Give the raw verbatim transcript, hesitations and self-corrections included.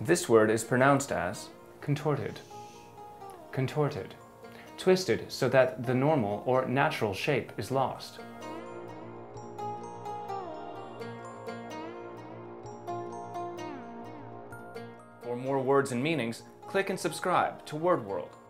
This word is pronounced as contorted. Contorted. Twisted so that the normal or natural shape is lost. For more words and meanings, click and subscribe to Word World.